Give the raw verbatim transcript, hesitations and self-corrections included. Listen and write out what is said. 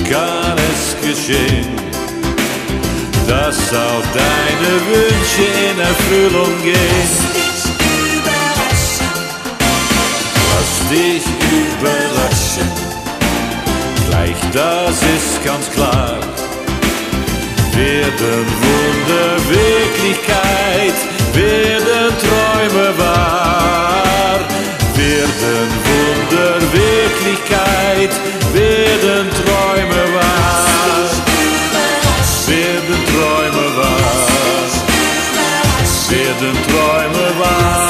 kann es geschehen, dass auch deine Wünsche in Erfüllung gehen. Lass dich überraschen, gleich das ist ganz klar. Werden Wunder Wirklichkeit, werden Träume wahr. Werden Wunder Wirklichkeit, werden Träume wahr. Werden Träume wahr. Werden Träume wahr.